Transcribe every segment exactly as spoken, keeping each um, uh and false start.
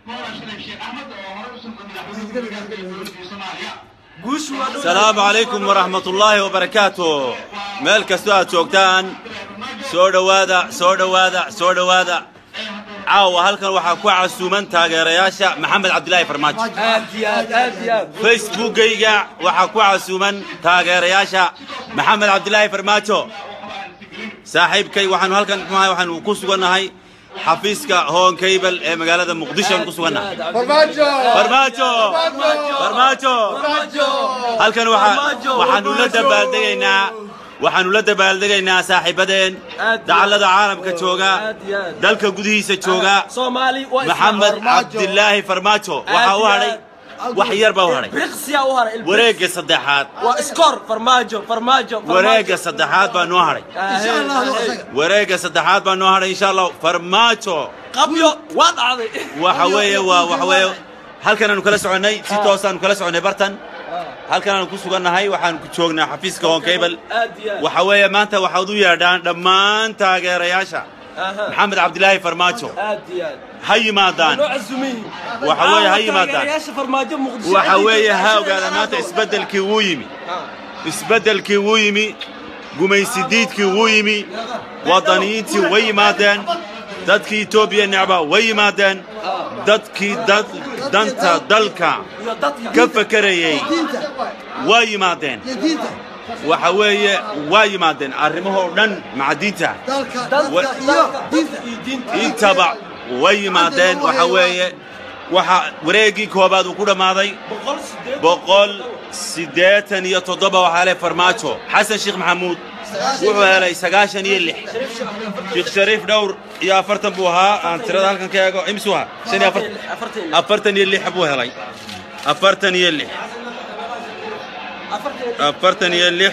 السلام عليكم ورحمة الله وبركاته. مالك استوى جوجتان سودا وادا سودا وادا سودا وادا عاو هالكن waxaa ku casuuman taageerayaasha Maxamed Cabdilaahi Farmaajo aadiyad aadiyad Facebook-gayga waxaa ku casuuman taageerayaasha Maxamed Cabdilaahi Farmaajo saaxiibkay waxaan halkan waxaan ku suganahay xafiiska Hoon Cable ee magaalada Muqdisho ku suganahay Farmaajo Farmaajo Farmaajo halkan waxaan la dabaaldegaynaa waxaanu la dabaaldegaynaa saaxiibadeen dacallada caalamka jooga dalka gudihiisa jooga Maxamed Cabdilaahi Farmaajo waxa uu haray wax yar baa u haray wareegga saddexaad waa iskoor Farmaajo Farmaajo wareegga saddexaad baa noo haray insha Allah wareegga saddexaad baa noo haray insha Allah Farmaajo qabyo waa dhacday waxa weeye waa waxa weeye halkan aanu kala soconay si toos aanu kala soconay bartan halkan aanu ku suganahay waxaan ku joognaa xafiiska Hoon Cable waxa weeye maanta waxa uu yeedhaan dhammaan taageerayaasha Maxamed Cabdilaahi Farmaajo hayimaadaan waxa weeye hayimaadaan waxa weeye ha ogaada maanta isbedelkii uu yimi isbedelkii uu yimi gumaysidiidkii uu yimi wadaniintii way yimaadeen dadkii Itoobiya nacba way yimaadeen dadkii dad danta dalka ka fakarayay way yimaadeen waxa weeye way yimaadeen arrimaha oo dhan macadiinta intaba way yimaadeen waxa weeye waxa wareegii koobaad uu ku dhamaaday boqol sideetan iyo toddoba waxa leh Farmaajo Xasan Sheekh Maxamuud wuxuu helay sagaashan iyo lix Sheekh Shariif dhowr iyo afartan buu ahaa aan tirada halkan ka eego imsu ah shan iyo afartan afartan iyo lix buu helay afartan iyo lix afartan iyo lix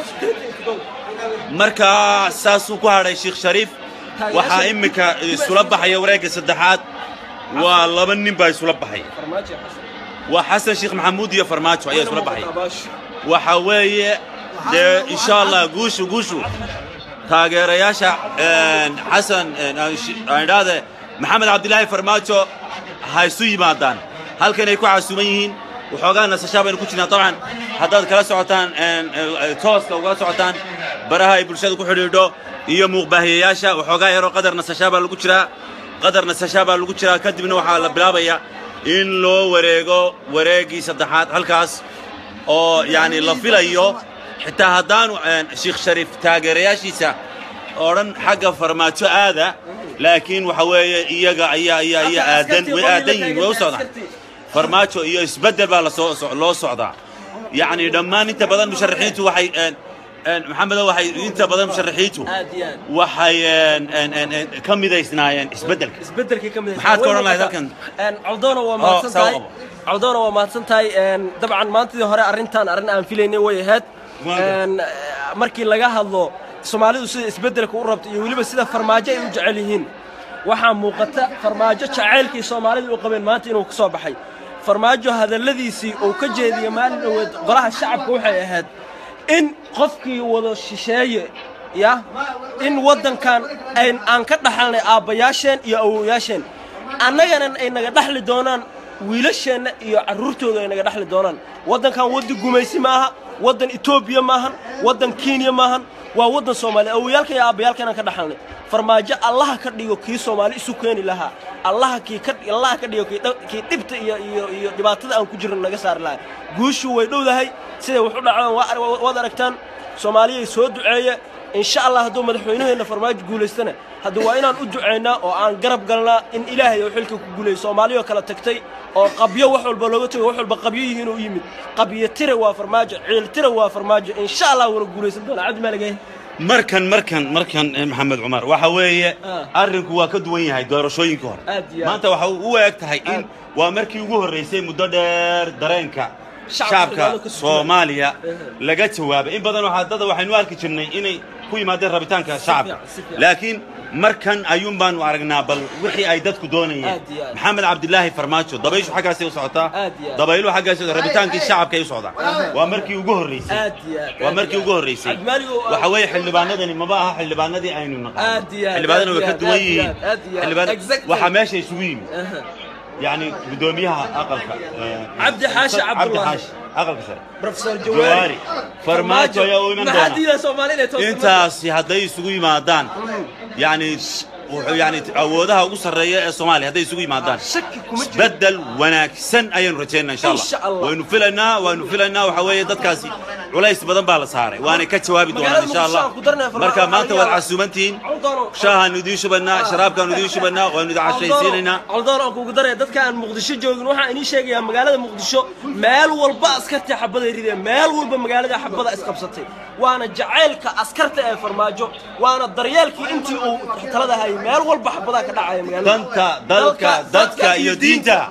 marka saasuu ku haray Sheekh Shariif waxa imika isula baxay wareegga saddexaad waa laba nin baa isula baxay waa Xasan Sheekh Maxamuud iyo Farmaajo ayaa isula baxay waxa weeye إن شاء الله قوشوا قوشوا تاجر ياشا حسن هذا محمد عبد الله فرماجو هاي سوي مادان هل كان يكون عسوميين وحقنا سشابه نكوشنا طبعا هذا كلا سعتان توس لو كلا سعتان برها يبرشاد كحريدو يوم مقبهي ياشا وحقا يرو قدر نسشابه لكوشرا قدر نسشابه لكوشرا كتب نوحة لبلابيا إن لو وريجو وريجي صدحات هالكاس أو يعني لفيلايو حتى هدانو شيخ شريف تاجرياشيسا أورن حاجة فرماتو هذا لكن وحوي إيجا إيا إيا إيا آدن وآدين وصعدا فرماتو إيا يسبدل بقى لو صعدا يعني لما أنت بدل مشرحيته وحي محمد وحي أنت بدل مشرحيته وحي كم إذا يسناين يسبدل يسبدل كي كم إذا محاد كورونا هذا كان عضونا وما سنتاي عضونا وما سنتاي طبعا ما أنت هراء أرنتان أرنا أنفيليني ويهات markii laga hadlo Soomaalidu sida isbedelka u rabto iyo waliba sida Farmaajo ay u jecel yihiin waxa muuqata Farmaajo jaceylkii Soomaalidu u qabeen maanta inuu ka soo baxay Farmaajo hadaladiisii oo ka jeediyay maalin dhaweed golaha shacabka waxay ahayd in qofkii wada shisheeye ya in wadankan aan ka dhaxalnay aabayaasheen iyo awooyaasheen annagana ay naga dhaxli doonaan wiilasheena iyo caruurtooda ay naga dhaxli doonaan wadankan wadi gumaysi maaha ودن إثيوبيا ماهن ودن كينيا ماهن وودن سومالي أو يالك يا أبي يالك أنا كدحلني فرماجة الله كديو كي سومالي سكاني لها الله كي كد الله كديو كي كي تبت يا يا يا دبعت أن كجر النجسار لا جوشوا ويدو ده هاي سيد وحول على وادركتان سومالي سود عيا إن شاء الله هدوم الحينه إن فرماجة جول السنة هدو وين أن أدعينا وعن قرب قلنا إن إلهي يحلك جول سومالي وكلا تكتي أو قبيه وحول بلوته وحول بقبيه هنا ويمد قبيه ترى وفرماجة عيل ترى وفرماجة إن شاء الله ونقول يسدون عد ما لقيه مركن مركن مركن محمد عمر وحويه أرنك وكدوين هاي دورشوين كور ما أنت وحو هو يكتهي إن ومركي يجوه الرئيسين مددر درينكا شعبك صوماليا لقيت سواب إن بدن واحد هذا وحنوار كتشني إني كوي ما در ربيتانك شعب لكن مركن أيوم بان وعرقنا بل وحي أيدتك دونية محمد عبد الله فرماجو ضبيشو حاجة سيو صعطة ضبيلو حاجة سيو ربيتانك الشعب كي يصعد ومركي يجوه الرئيسي ومركي يجوه الرئيسي وحوي حل باندني ما بقى حل باندي عينو النقاط حل باندني وكدوي حل باندني وحماشي يسوين يعني بدوميها أقل عبد حاشا عبد الله عبد حاشا أقل كسر بروفيسور جواري فرماجو يا وين ما حد إلى سومالي أنت هذا يسوي مادان يعني يعني أودها وصل رياء الصومالي هذا يسوي مادان بدل وناكسن أين رجعنا إن شاء الله ونفلنا ونفلنا وحوي ضد كاسي وليس بدن بالصاري وأنا كتشوابي دونا إن شاء الله مركب ما أنت والعسومتين شاه نديش بنا شراب كانوا نديش بنا وندع شيء عالدار أكو قدرة ضد كان مقدشة جوجن وح إني شيء يا مقالة مقدشة مال والباس كرت حبض يريد مال والب مقالة حبض أسقبستي وأنا جعلك أسكرت فرماجو وأنا الدريالك أنت وحتى هاي مال والب حبضك دعاء مقالة دنتا دلك دلك يدينتا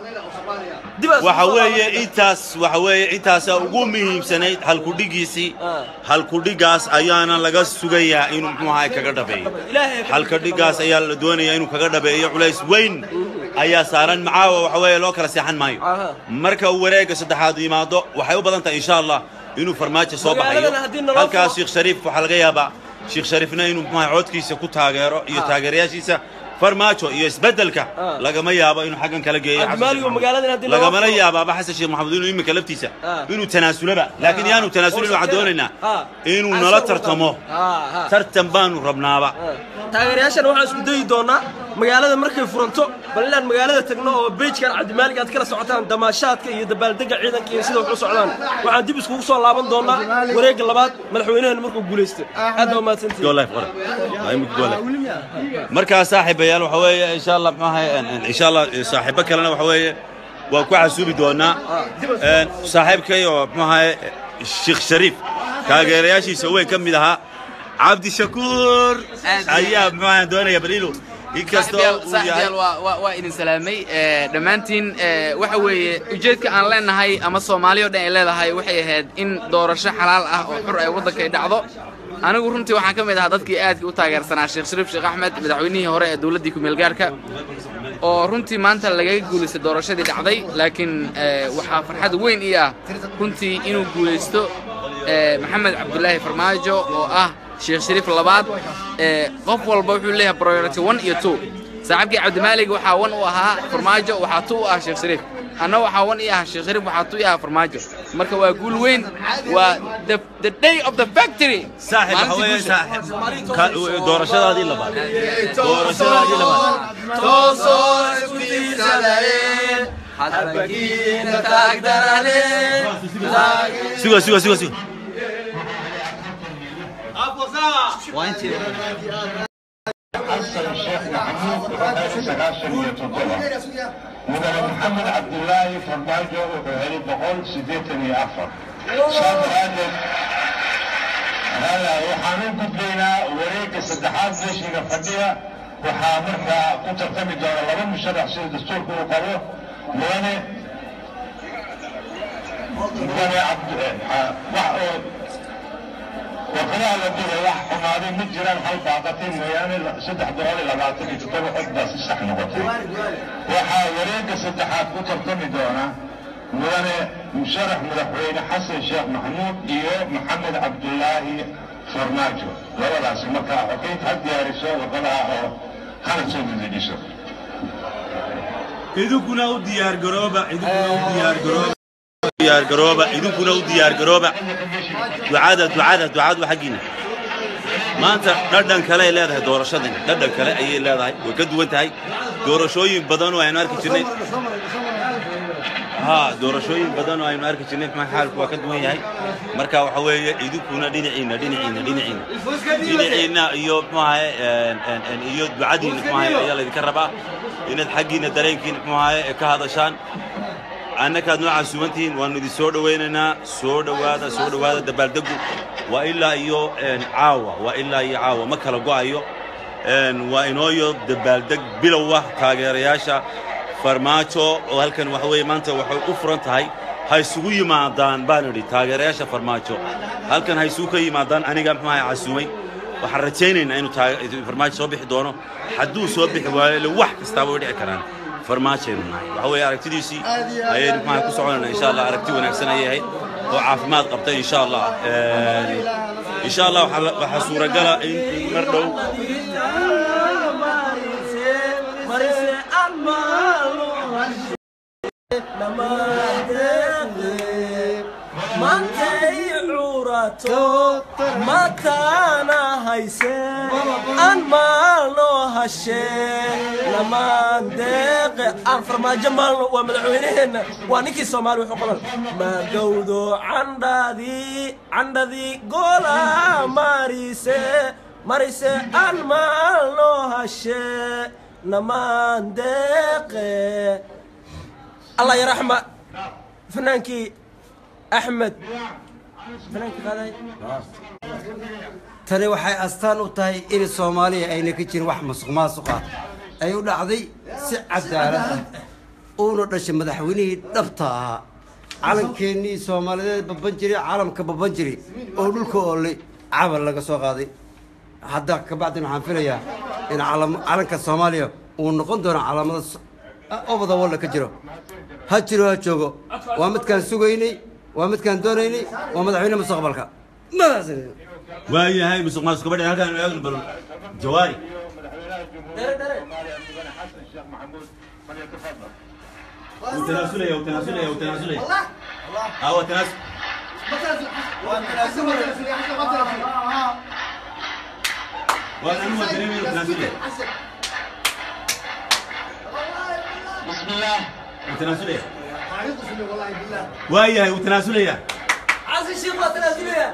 وحوي إنتاس وحوي إنتاس وقومي سنة هالكوديجيسي هالكوديجاس أيانا لجاس سجيا إنه ما هاي كقدر بيه هالكوديجاس أيال الدنيا إنه كقدر بيه عليس وين أيا سارن معاه وحوي لوكر سيحن مايو مركب وريق صدحادي ما ضو وحيو بدنت إن شاء الله إنه فرماتش صوب حيو هالكاس شيخ شريف وحلقيها بقى شيخ شريفنا إنه ما يعود كيس يكون تاجر يتاجر ياشيسه فرماتشو يسبدلك آه. لقى ما يابا إنه حقن كلا جاي لقى ما يابا بحس الشيخ محمد إنه يمكن كلفتيسه آه. إنه تناسل بقى لكن يانو آه. تناسل إنه عدولنا آه. إنه نلا ترتمه آه. ترتم بانو ربنا بقى تاجرياشن واحد سكدي دونا مقالة مركب فرنتو بلنا مقالة تجنو بيج كان عند مالك أذكر سعتان دماشات كي يدبل دقة عيدا كي يصيدوا على سعدان وعندي بس كوكس والله بن دونا وريق اللبات ملحوينه المركب بوليست هذا ما تنتهي والله فرق هاي مقولة مركب صاحب يا وحوي إن شاء الله ما إن شاء الله صاحبك لنا وحوي وكو عسوبي دونا صاحبك يو ما الشيخ شريف كاجرياشي سوي كم لها عبد الشكور أيام ما دونا يبريلو صاحبيال صاحبيال waa waa idin salaamay ee dhamaantiin ee waxa weeye ujeedka aan leenahay ama Soomaaliya oo dhan ay leedahay waxay ahayd in doorasho xalaal ah oo xur ay waddanka ay dhacdo anigu runtii waxaan ka mid ahaa dadkii aadka u taageersanaa Sheekh Shariif Sheekh Axmed madaxweynihii hore ee dawladda ku meel gaarka oo runtii maanta laga guuleystay doorashadii dhacday laakiin waxa farxad weyn ii ah runtii inuu guuleysto Maxamed Cabdullaahi Farmaajo oo ah Sheekh Shariif labaad qof walba wuxuu leeyahay priority one iyo two saaxiibkii Cabdimaalig waxa one u ahaa Farmaajo waxa two u ah Sheekh Shariif أنا وحاون إياها الشيخ شريف وحطوا إياها فرماجو مركب وأقول وين و the the day of the factory ساحب حوالي ساحب دورشة هذه اللي بعد دورشة هذه اللي بعد توصل كل سلام حتى تقدر عليه سوا سوا سوا سوا وين الشيخ محمود مدن محمد عبد الله فرماجو وهذه بقول سيدتني أفر صار هذا هلا وحنون قبلنا وريك الصدحات ليش نفديها وحامرها كنت تعتمد على الله من شرح سير الدستور كله قالوه وانا وانا عبد وقال الدولة واحد حماري مجرى الحلب عطتين يعني صدح دولي لبعتني تطبق بس السحن نقطي وحاوريك صدحات كتر تمي دونا وانا مشرح مدحوين حسن الشيخ محمود إيو محمد عبد الله فرماجو ولا لا سمكا وكيف حد يارسو وقلع خالد سيد الجيشو إذو كنا وديار قروبة إذو كنا وديار قروبة ديار قروبة إذا كنا وديار قروبة دعادة دعادة دعادة وحقينا ما أنت ندن كلا إلا هذا دورشة ندن كلا أي إلا هذا وكدو أنت هاي دورشوي بدن وعنار كتير ها دورشوي بدن وعنار كتير ما حال وكدو هاي مركا وحوي إذا كنا دينعينا دينعينا دينعينا دينعينا يوم ما هاي إن يوم دعادين ما هاي يلا ذكربا إن الحقينا درينكين ما هاي كهذا شان أنا كان نوع سومتين وأنا دي سود ويننا سود وهذا سود وهذا دبلدقو وإلا يو عاوة وإلا يعاوة ما كلا قا يو وإنه يو دبلدق بلوه تاجرياشة فرماتو وهالكن وحوي ما أنت وحوي أفرنت هاي هاي سوي مع دان بانوري تاجرياشة فرماتو هالكن هاي سوكي مع دان أنا جنب معي عسومي وحرتين إنه فرماتو صبح دونه حدو صبح ولوح استوى كران فرماتين وهو أركتديسي هاي ما كسرنا إن شاء الله أركتي ونكسنا هي وعافمات قبطي إن شاء الله إن شاء الله وحصورة جلا مردو تو متانا هيسي أن مالو هشي لما ندق أن فرما جمال ومدعوينين وانيكي سومالي وحقوق ما قودو عندي عندي قولا ماريسي ماريسي أن مالو هشي لما ندق الله يرحمه فنانكي أحمد فنانكي هذا tani waxay astaan u tahay in Soomaaliya ayna ka jirin wax musuqmaasuq ah ay u dhacday si cadaalad ah oo dhashay madaxweynihii dhabta ah calankeenii Soomaaliyeed baban jiray caalamka baban jiray oo dhulka oolay cabal laga soo qaaday hadda ka bacdina waxaan filayaa in calanka Soomaaliya uu noqon doono calaamad oo wada wala ka jiro ha jiro ha joogo waa mid kan sugaynay waa mid kan doonaynay waa madaxweynaha mustaqbalka madaxweyne واي هاي مسق ماسك بدي هذا يقبل جواري وتناسلية وتناسلية وتناسلية اه وتناسل وانا مو دريمي وتناسلية بسم الله وتناسلية واي هاي وتناسلية عايز الشيخ وتناسلية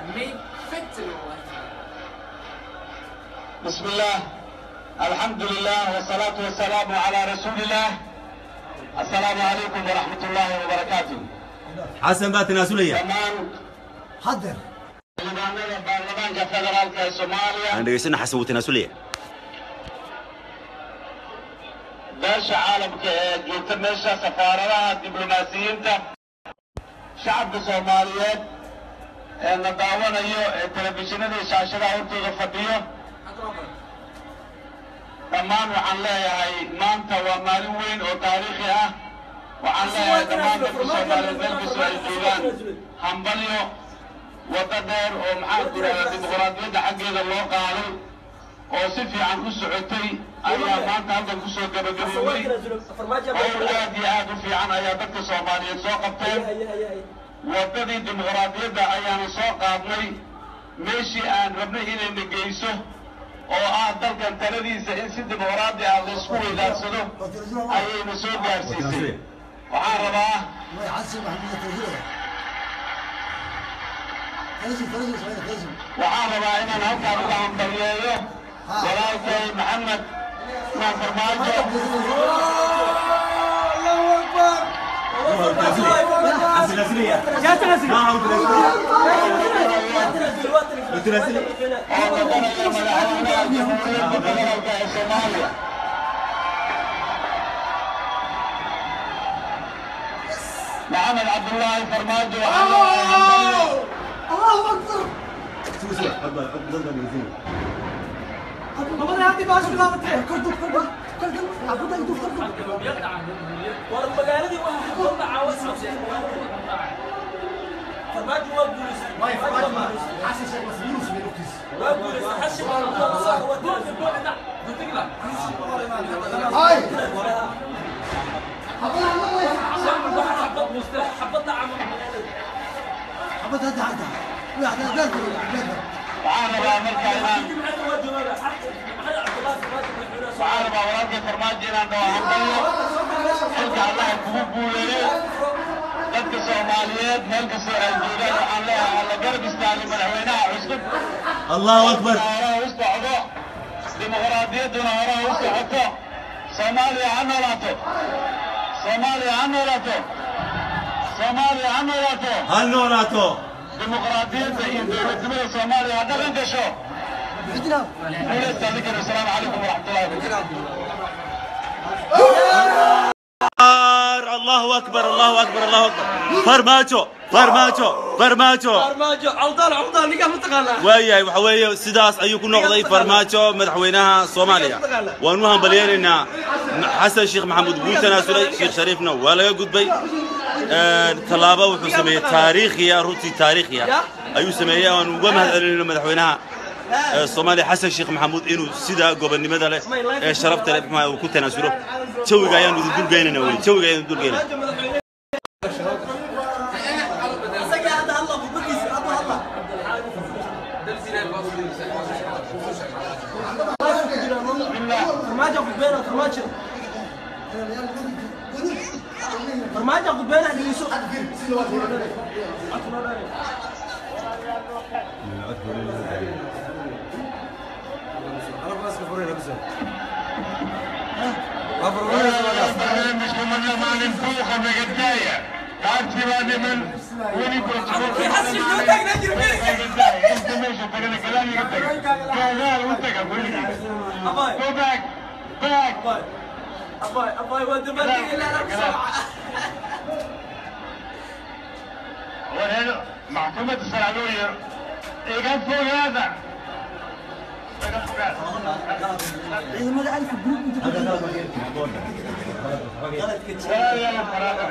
بسم الله الحمد لله والصلاة والسلام على رسول الله السلام عليكم ورحمة الله وبركاته حسن بقى تناسلية تمام حضر برلمانك فدرالك سوماليا أنا دقيسنا حسن وتناسلية داش عالمك جوت ميشا سفارة دبلوماسيين شعب الصوماليات نداونا يو التلفزيون الشاشة هورتو غفديو دمان وحن leeyahay maanta waa maalin weyn oo taariikhi ah waxaan leeyahay dhammaan dadka Soomaaliyeed dalkiisa ay joogaan hambalyo wada dheer oo maxaa ku raadin dimuqraadiyadda xaggeeda loo qaaday oo si fiican u socotay ayaa maanta halkan ku soo gabagabowday oo aad iyo aad u fiican ayaa dadka Soomaaliyeed soo qabteen wadadii dimuqraadiyadda ayaanu soo qaadnay meeshii aan rabnay inay nageyso oo ah dalkan taladiisa in si dimuqraadi ah la isku weydaarsado ayayna soo gaarsiisay waxaan rabaa waxaan rabaa inaan halkaan uga hambalyeeyo walaalkay maxamed maan farmaajo محمد عبد الله فرماجو الله أكبر ما هذه باش لا بتروح كردو كردو كردو عبود يدو كردو والمقالة دي واحد يطلع عاوز فرماجو ما بوليس ما يفرماجو حاسس بس بوليس بيروكيس ما بوليس حاسس بالله هو هاي حبطنا عم حبط هذا هذا واحد هذا وعارف أمريكا الآن وعارف أوراق فرماجي الآن دواء همبليو حلك الله يكبوبو لي dadka Soomaaliyeed meel kasta ay joogaan waxaan leeyahay alla garab istaago madaxweynaha cusub Allahu Akbar istaago dimuqraadiyadduna hore u socoto Soomaaliya ha noolaato Soomaaliya ha noolaato Soomaaliya ha noolaato ha noolaato dimuqraadiyadda iyo dowladnimada Soomaaliya ha dhaqan gasho السلام عليكم ورحمة الله وبركاته الله أكبر الله أكبر الله أكبر فرماجو فرماجو فرماجو فرماجو عوضان عوضان نقف متقالا وياي وحوي سداس أيكون نقضي فرماجو مدحوينها صوماليا وأنهم بليرنا حسن الشيخ محمود بوتنا سلي شيخ شريفنا ولا يقود بي طلابة وحسمية تاريخية روتي تاريخية أيو سمية ومهد لنا مدحوينها الصومالي حسن الشيخ محمود إنه سيدا قبل نمدا له شرفت له بما وكنت أنا سرور شوي جايين ودول بيننا وين شوي جايين ودول بيننا فرماجة قبينا فرماجة فرماجة قبينا اللي يسوق مش هم ما ننفوخ بقدايا تعرفي بعد من وين يكون حسش نوتك نجري انت ماشي انت كلامي قدك قال وانت قبل أباي جو باك باك أباي أباي أباي ودي ما تيجي لا لا بسرعة وهنا محكمة السرعلوية إيجاد فوق هذا إيه ماذا ألف جروب أنت لا يا مراد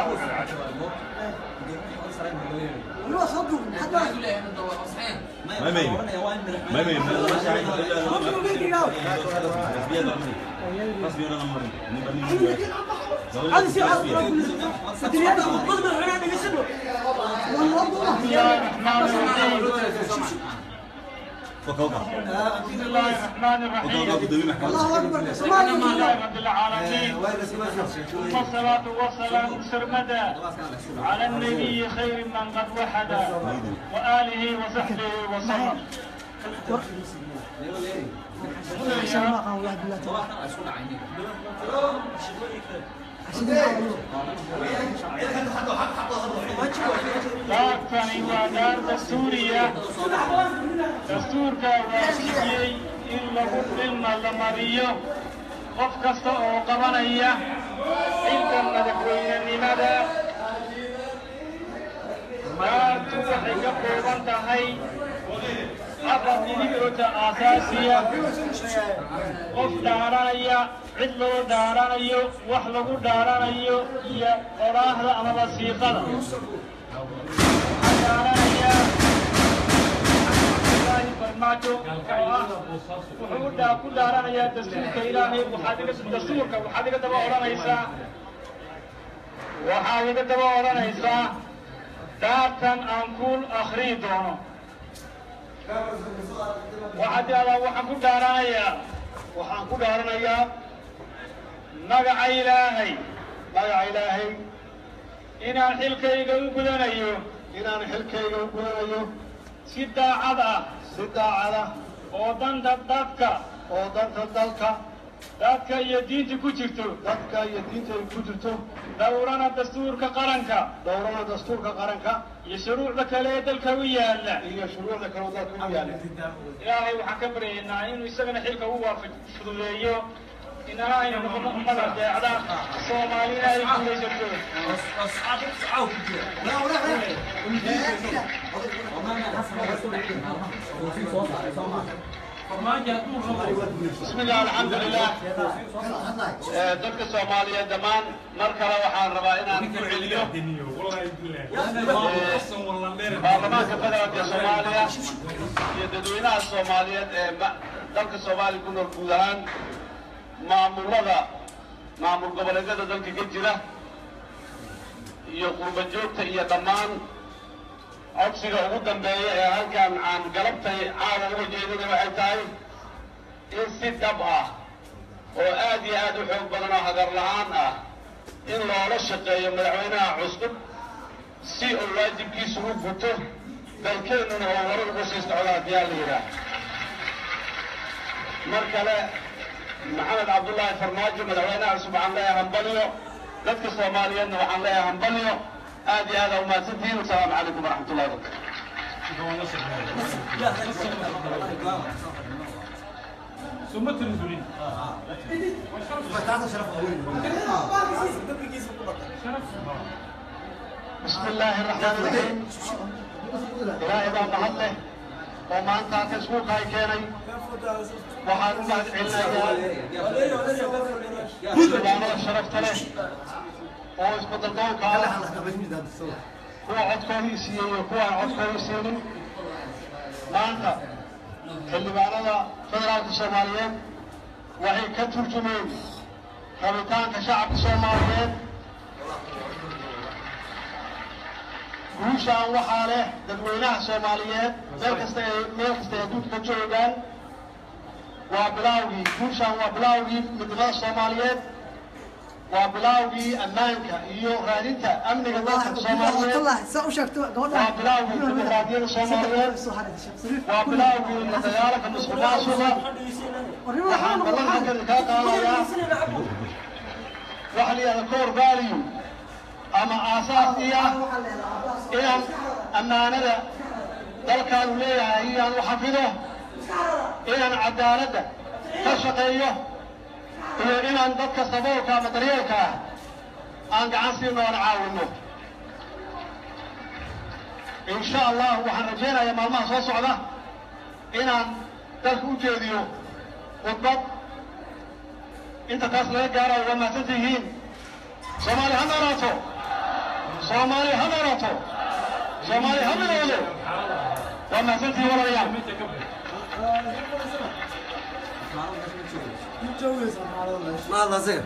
هو صدق حتى ما مي ما مي هذا شيء أدري أنا قدم الحين يسنو بسم الله الرحمن الرحيم الله أكبر الحمد لله رب العالمين والصلاة والسلام سرمدا على النبي خير من قد وحد وآله وصحبه وسلم لكن وادار دستورية دستور كواسيسي إن لغو علم لمريو قف كستا أو قبانية إلك المدكوين لماذا ما توحي قبوبان تهي أفضل نبيوتا أساسية قف دارانية عدلو دارانيو وحلقو دارانيو يا قراهة أما بسيقة دارانية الله فرماجو وحودا كل دارانية دستور كإلهي وحادقة الدستور وحادقة دبا أورانيسا وحادقة دبا أورانيسا دارتن أنكول أخري دونو وحدي الله وحن كل دارانية وحن كل دارانية مقع إلهي مقع إلهي إنان حلكيغا وقدنايو إنان حلكيغا وقدنايو سيدا عدا سيدا عدا ودن دادك ودن دادك دادك يدين كجرتو دادك يدين كجرتو دورنا دستور كقرنك دورنا دستور كقرنك يشروع لك ليد الكوية لا هي شروع لك ليد الكوية لا إلهي وحكبري إن إنه يسجن حلك هو في فضليه إن هاي نقول أمنا جاعدة سومالينا يكون يجبر أصحاب عاو كتير لا ولا بسم الله الحمد لله دك الصومالية دمان مركلة وحان ربائنا نكون عليو برلمان كفدرة الصومالية يددوينا الصومالية دك الصومالي كنا الكودان maamulada maamul goboleedyada dalka ka jira iyo qurba joogta iyo dhammaan codsiga ugu dambeeya ee halkan aan galabtay caawa uga jeedina waxay tahay in si dhab ah oo aad iyo aad u xoog badan oo hagar la'aan ah in loola shaqeeyo madaxweynaha cusub si uu waajibkiisu u guto dalkeennuna oo hore ugu sii socda haddii aan la yidhaah mar kale محمد عبد الله فرماجو مدعونا سبحان الله هنبليو لك الصوماليين وحن الله هنبليو آدي هذا وما تدين والسلام عليكم ورحمة الله وبركاته ثم تنزلين بسم الله الرحمن الرحيم إلهي باب محله وما أنت كسبوك هاي كيني waxaan u mahad celinayaa xildhibaanada sharafta leh oo isbadaldoonka ah kuwa codkoodii siiyey iyo kuwa aan codkoodii siinin maanta xildhibaanada federaalka soomaaliyeed waxay ka turjumeen rabitaanka shacabka soomaaliyeed guushaan waxaa leh dadweynaha soomaaliyeed meel kasta meel kasta ay adduunka ka joogaan وبلاوي كوشان وبلاوي مدرسة الصوماليات وبلاوي أمانك إيو غارنتا أمن قدرة الصوماليات وبلاوي ديمقراطية الصوماليات وبلاوي لديالك المسؤولاسوغا وحان والله هكذا كاقالا وحلي الكور فاليو أما أساس إياه إيان أمانة dalkaanu leeyahay inaan u xafido inaan cadaaladda ka shaqeeyo iyo inaan dadka saboolka ama daryeelka ah aan gacan siino aan caawinno insha allah waxaan rajaynayaa maalmaha soo socda inaan dalka u jeediyo khudbad inta taas laga gaarayo waa mahadsan tihiin soomaali ha noolaato soomaali ha noolaato soomaali ha midoodo وما سنتي ولا ريال ما الله زين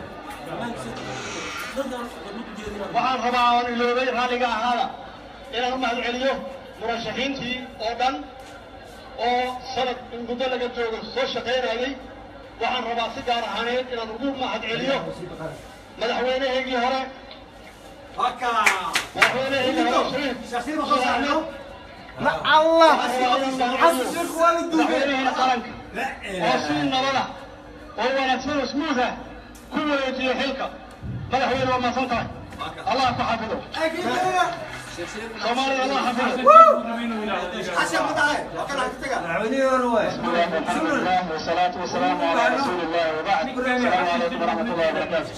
waxaan rabaa oon iloobay raalliga ahaada inaan u mahad celiyo murashaxiintii oo dhan oo sanad in muddo laga joogo soo shaqaynayay waxaan rabaa si gaar ahaaneed inaan ugu mahad celiyo madaxweynahaygii hore madaxweynahaygii hore shariif لا الله حسن والد دوبينه قرنك وصين نبضه وهو نفسه سموثه كل يجي حلقه مدحوينه وما سنتها الله يحفظه صومالي الله يحفظه حسن مدعي وكان هتتقى والصلاة والسلام على رسول الله وبعد السلام عليكم ورحمة الله وبركاته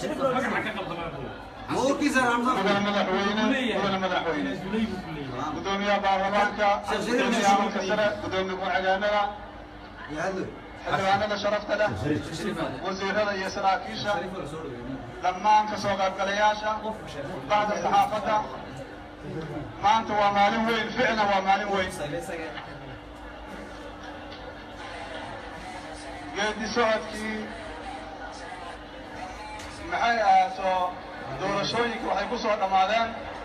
مو كيسر عم بدنا مدحوينه بدنا مدحوينه بدون يا بارلمانكا بدون يا مكسرة بدون نقول عجاننا حلوانا شرفت له وزير هذا يسرى كيشة لما انت سوق القلياشة بعد الصحافة ما انت ومالي وين فعلا ومالي وين قد سعودكي محايا سو doorashooyinka waxay ku soo dhamaadeen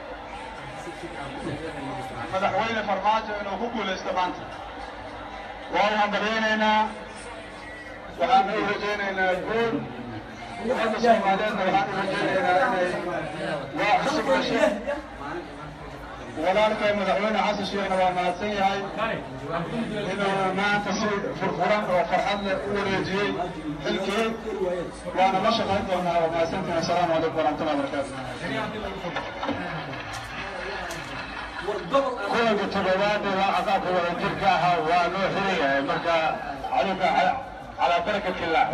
madaxweyne farmaajo inuu ku guulaysto maanta waan bareenaynaa waxaan u rajaynaynaa guul ummadda soomaaliyeedna waxaan u rajaynaynaa inay waa cusub hesho walaalkay madaxweyne xasan sheekhna waa mahadsan yahay inuu maanta si furfuran oo farxad leh u wareejiyey xilkii وانا ما شغلت وما سنتنا السلام عليكم ورحمه الله وبركاته. كل التبوات وعقاب وانتركاها ونوحية مركا عليك على بركة الله.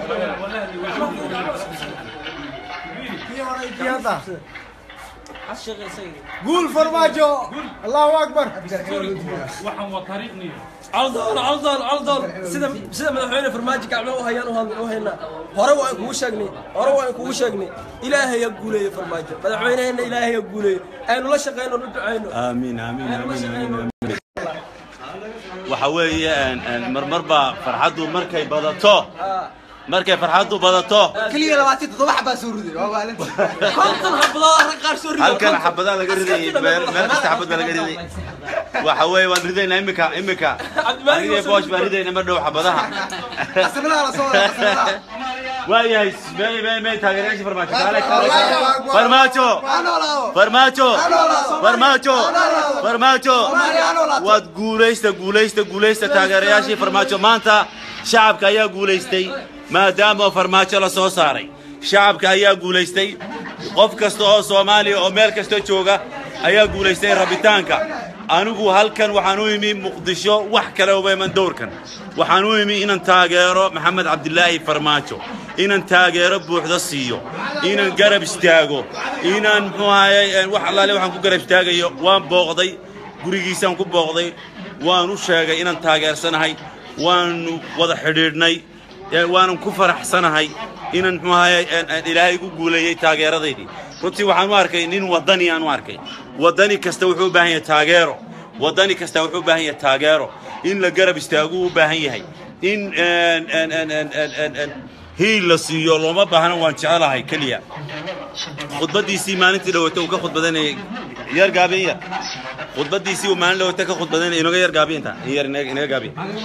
قول فرماجو الله اكبر waxaan waa taariikhni عرضان عرضان عرضان سيدا سيدا مدحوينه فرماجي كعبنا وهيان وهينا هore waan kugu sheegnay hore waan kugu sheegnay ilaahay ya guuleeyo farmaajo madaxweynaheena ilaahay ya guuleeyo aynu la shaqeyno u duceyno amiin amiin amiin waxa weeyaan marmar ba farxadu markay badato markay farxadu badato kaliya labaatan toddoba xabaa soo riday waa waalinta konton xabado qaar soo riday halkan xabada laga riday meel kasta xabada laga riday waxa weey waan ridaynaa imika imika aniga boosh baan ridaynaa ma dhow xabadaha asnada la soo asnada waayahay may may may taageerayaasha farmaajo farmaajo farmaajo farmaajo farmaajo waad guulaysta guulaysta guulaysta taageerayaasha farmaajo maanta shacabka ayaa guulaystay maadaama farmaajo la soo saaray shacabka ayaa guulaystay qof kasta oo Soomaaliya oo meel kasta jooga ayaa guulaystay rabitaanka anigu halkan waxaan u imi Muqdisho wax kale oo bayman doorkan waxaan u imi inaan taageero Maxamed Cabdilaahi Farmaajo inaan taageero buuxda siiyo inaan garab istaago inaan muxuu ahaayay wax allaale waxaan ku garab istaagayo waan booqday gurigiisaan ku booqday waan u sheegay inaan taageersanahay waan wada xidhiidhnay waan ku faraxsanahay inaan muxuu ahaayay ilaahay ku guuleeyay taageeradeedii runtii waxaan u arkay nin wadani aan u arkay wadani kasta wuxuu u baahan yahay taageero wadani kasta wuxuu u baahan yahay taageero in la garab istaago u baahan yahay in hiil la siiyo looma baahna waan jecelahay kaliya khudbadiisii maalintii dhawaatay uu ka khudbadanayay yar gaabeen yar khudbadiisii uu maalin loo taka khudbadeen inaga yar gaabiinta yar inaga gaabi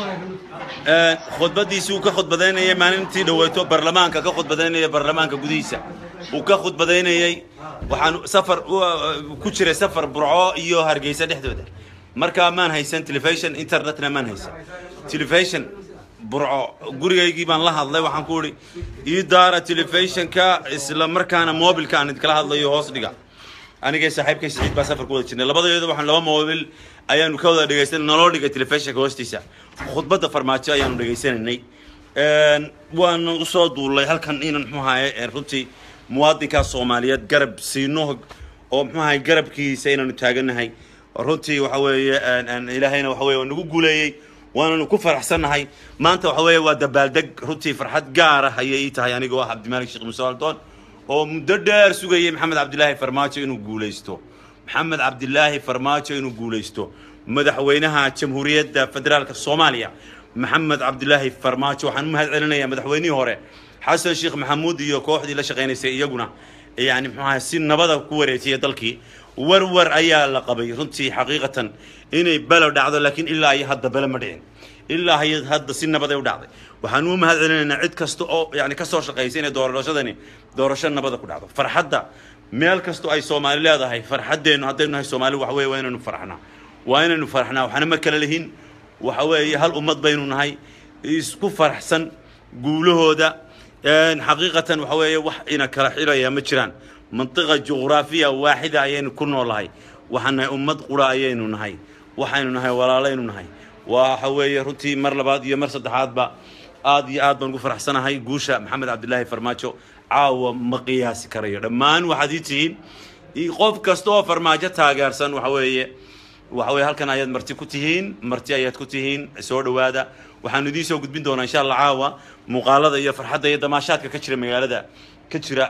ee khudbadiisii uu ka khudbadeynayay maalintii dhaweyto baarlamaanka ka khudbadeynayay baarlamaanka gudihiisa uu ka khudbadeynayay waxaan safar ku jiray safar burco iyo hargeysa dhexdooda marka maan haysan television internetna maan haysan television burco gurigaygii baan la hadlay waxaan ku iri ii daara televisionka isla markaana mobilka aan kala hadlayo hoos dhiga aniga saaxiibkay Saciid baa safar ku wada jirnay labadayada waxaan laba mobil ayaanu ka wada dhageysanay nolol dhiga televisionka hoostiisa khudbada farmaajo ayaanu dhageysanay een waan u soo duulay halkan inaan muxuu runtii muwaadinka Soomaaliyeed garab siino oo muxuu garabkiisa inaanu taaganahay runtii waxa weeye aan ilaahayna waxa weeye nagu guuleeyay waana ku faraxsanahay maanta waxa weeye waa dabaaldeg runtii farxad gaar ah ayay tahay aniga waa Cabdimaalik Sheekh Muuse Aldoon oo muddo dheer sugayay Maxamed Cabdilaahi Farmaajo inuu guuleysto Maxamed Cabdilaahi Farmaajo inuu guuleysto madaxweynaha Jamhuuriyadda Federaalka Soomaaliya Maxamed Cabdilaahi Farmaajo waxaan mahad celinayaa madaxweynihii hore Xasan Sheekh Maxamuud iyo kooxdii la shaqeynayay iyaguna yani muxuu si nabada ku wareejiyay dalkii warwar ayaa la qabay runtii xaqiiqatan inay balo dhacdo laakiin ilaa ay hadda balo ma dhicin ilaa ay hadda si nabad ay u dhacday waxaan u mahad celinaynaa cid kasta oo yani ka soo shaqeysay inay doorashadani doorasho nabada ku dhacdo farxadda meel kasta ay Soomaali leedahay farxadeenu haddaynu nahay Soomaali wax weey waa inaynu farxnaa waa inaynu farxnaa waxna ma kala leeyin waxa weey hal ummad baynu nahay isku faraxsan guulahooda een xaqiiqatan waxa weey wax ina kala xiraya ma jiraan منطقة جغرافية واحدة أيين كنا الله وحنا أمة قرى أيين نهاي وحنا نهاي ولا لين نهاي وحوي رتي مر لبعض يمر صدحات با آدي آد بنقول فرح سنة هاي جوشة محمد عبد الله فرماجو عاو مقياس كريه لمان وحديتين يقف كستوه فرماجة تاجرسن وحوي وحوي هالكن آيات مرتي كتيهين مرتي آيات كتيهين سود وهذا وحندي سو قد بندونا إن شاء الله عاوة مقالة يا فرحة يا دماشات ككشرة مقالة كشرة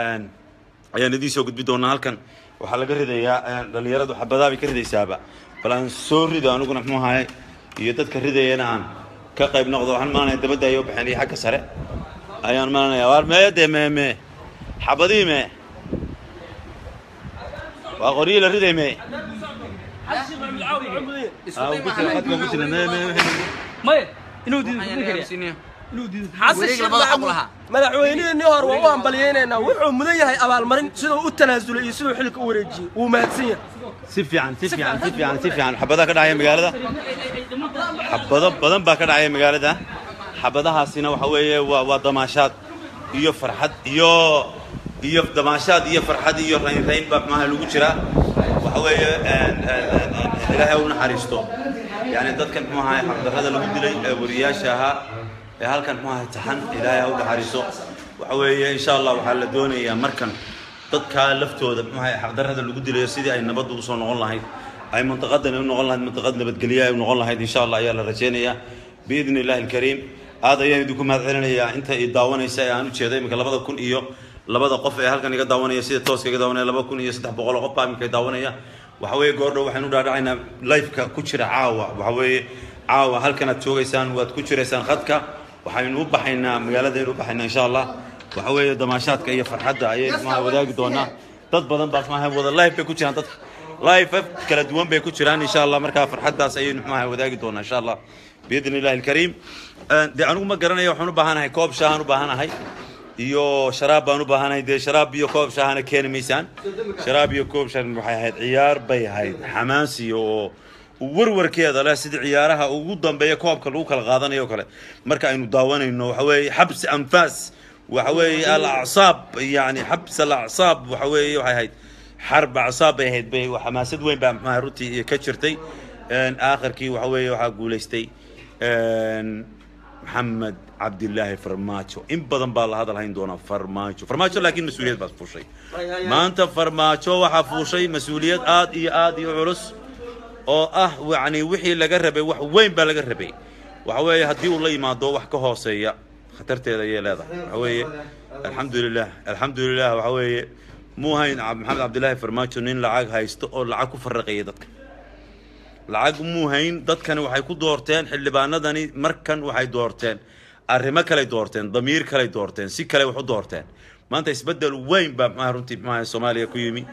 ayaan idin soo gudbi doonaa halkan waxa laga ridayaa dhalinyaradu xabadaha bay ka ridaysaaba balan soo rido anuguna muxuu ahaay iyo dadka ridayana aan ka qayb noqdo waxaan maanahay dabada ay u baxeen iyo xagga sare ayaan maanayaa war meede meeme xabadii me waa qoriyo la riday me may inuu diido حسن الشيخ محمود مدحوينين نهار وأوان بلييننا وحو مدينها أبال مرين سيدو التنازل يسيدو حلك وريجي ومهدسية سيفي عن سيفي عن سيفي عن سيفي عن حبذا كده عيا مقالة حبذا بدن باكد عيا مقالة حبذا هاسينا وحوية ودماشات iyo farxad iyo iyo damaashad iyo farxad iyo rayn rayn baa ma lagu jira waxa weeye een ilaahay uu naxariisto yani dadkan ma aha xaqdarrada lagu dilay wariyaashaha ee halkan ma aha taxan ilaahay uu naxariisto waxa weeye insha Allah waxa la doonayaa markan dadka laftooda ma aha xaqdarrada lagu dilay sidii ay nabad ugu soo noqon lahayd ay mantaqadan u noqon lahayd mantaqad nabadgelyo ay u noqon lahayd insha Allah ayaa la rajeenayaa biidni Ilaahi al-Kariim هذا يعني دوكم هذا علنا أنت يداونا يسأل عنه شيء ده مثل لبضة كون إياه لبضة قف هل كان يداونا يسير توس كيداونا لبضة كون يسدح بقول قبة من كيداونا يا وحوي جورو وحنو دار عنا لايف ككشرة عاوة وحوي عاوة هل كانت شو إنسان وتكشرة إنسان خدك وحنو بحنا مجال ده بحنا إن شاء الله وحوي دماشات كأي فرحة أي ما وداك دونا تطبضن بس ما هو لايف بكشرة تط لايف كلا دوام بكشرة إن شاء الله مركها فرحة أي ما هو وداك دونا إن شاء الله بإذن الله الكريم دي أنا ما قرنا يوحنا بهانا هاي كوب شاهنا بهانا هاي يو شراب بانو بهانا هاي دي شراب يو كوب شاهنا كين ميسان شراب يو كوب شاهنا بهاي هاي عيار بي هاي حماسي يو ورور كذا لا سيد عيارها وقدام بي كوب كلوك الغاضنا يو كله مركا إنه داوانا إنه حوي حبس أنفاس وحوي الأعصاب يعني حبس الأعصاب وحوي هاي هاي حرب أعصاب هاي بي وحماسد وين بقى ما روتي كشرتي آخر كي وحوي وحقول استي محمد عبد الله فرماجو إن بدن بالله هذا الحين دونا فرماجو فرماجو لكن مسؤولية بس فوشي ما أنت فرماجو وحفوشي مسؤولية آد إي آد يعرس أو أه يعني وحي لجربه وح وين بلجربه وحوي هدي والله ما دو وحكه هوسية خطرت هذا يا هذا حوي الحمد لله الحمد لله وحوي مو هاي محمد عبد الله فرماجو نين لعاق هاي استو لعاقو فرقية دك lacag muu hayn dadkani waxay ku doorteen xildhibaanadani markan waxay doorteen arrimo kale doorteen damiir kale doorteen si kale wax u doorteen maanta isbedel weyn baa ma runtii ma Soomaaliya ku yimi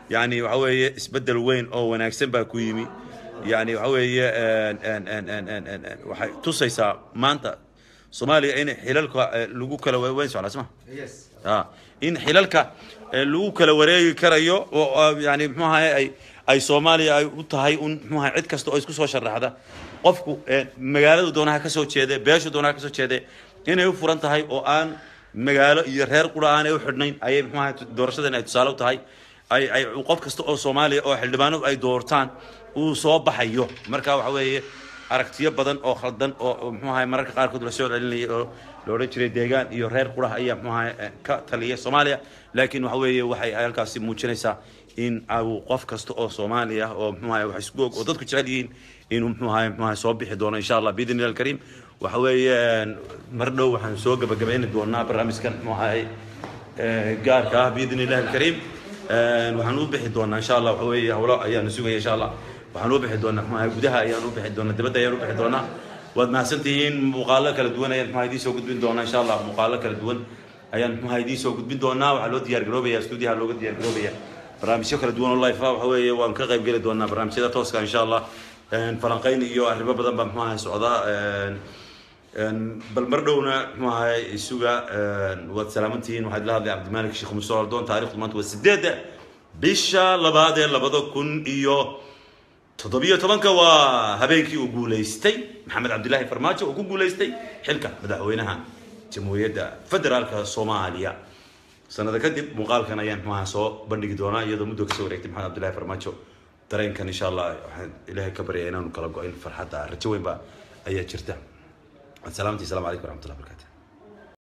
يعني وحوي اسبدل وين أو وناكسن باكويمي يعني وحوي ان ان ان ان ان ان وحي تصيصا ما أنت صوماليا إن حلالك لجو كلا وين سؤال اسمه يس آه إن حلالك لجو كلا وري كرايو يعني محوها أي أي صوماليا أي وتهاي أن محوها عد كستو أيسكو سو شرح هذا قفكو مجال دونها كسو شيء بيش دونها كسو شيء هنا يفرن تهاي أو أن مجال يرهر قرآن وحدنين أي محوها دورشة إن اتصالوا تهاي أي أي قف كستو أو صوماليا أو حلبانو أي دورتان وصوب حيو مركا وحوي aragtiyo badan oo khaldan oo muxuu mararka qaar kood la soo celinay oo loo jiray deegaan iyo reer qurax ayaa muxuu ka taliya Soomaaliya laakiin waxa weeye waxay halkaasi muujinaysaa in uu qof kasta oo Soomaaliya oo muxuu wax isku oo dadku jecel yihiin inuu muxuu muxuu soo bixi doono insha Allah biidin ilaahi kariim waxa weeye mar dhow waxaan soo gabagabeyn doonaa barnaamijkan muxuu gaarka ah biidin ilaahi kariim waxaan u bixi doonaa insha Allah waxa weeye hawlo ayaan sugaya insha Allah waxaan u bixi doonaa maxaa gudaha ayaan u bixi doonaa dibadda ayaan u bixi doonaa waad mahadsantihiin muuqaalo kala duwan ayaan maxaa idin soo gudbin doonaa insha Allah muuqaalo kala duwan ayaan maxaa idin soo gudbin doonaa waxa loo diyaar garoobayaa stuudiyaha looga diyaar garoobayaa barnaamijyo kala duwan oo live ah waxa weeye waan ka qayb gali doonaa barnaamijyada tooska insha Allah een falanqayn iyo arrimo badan baa maxaa socda een een bal mar dhowna maxaa isuga waad salaamantihiin waxaad la hadlay Cabdimaalik Sheekh Muuse Coldoon taariikhdu maanta waa sideed bisha labaad ee labada kun iyo تضبيط طبعاً كوا هبيكي وجوليستي محمد عبد الله فرماجو وجوليستي حلكة بدأ وينها جمهورية فدرال كصوماليا سنة كذب مقال كان أيام ما سو بندق دونا يدو مدوك سوري محمد عبد الله فرماجو ترين كان إن شاء الله إلهي كبر ينام وكلام قاين فرحة رجوين با أي شرطة السلام عليكم ورحمة الله وبركاته.